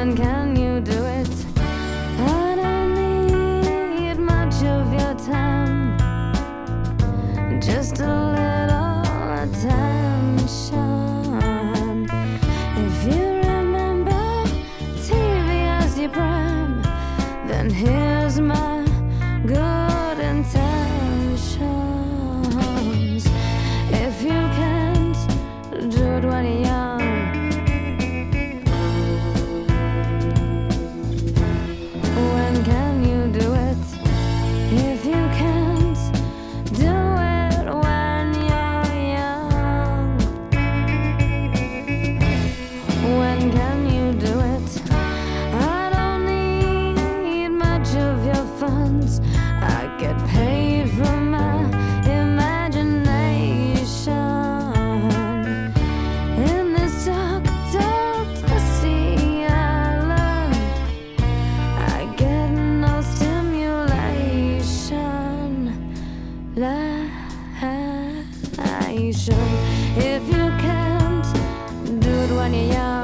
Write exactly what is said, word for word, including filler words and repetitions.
When can you do it? I don't need much of your time, just a little attention. If you remember T V as your prime, then here's my good intentions. If you can't do it when you're young, when can you do it? If you can't do it when you're young, when can you do it? I don't need much of your funds. I get paid for my imagination. In this dark, dark, dusty island, I get no stimulation. Lation. If you can't do it when you're young,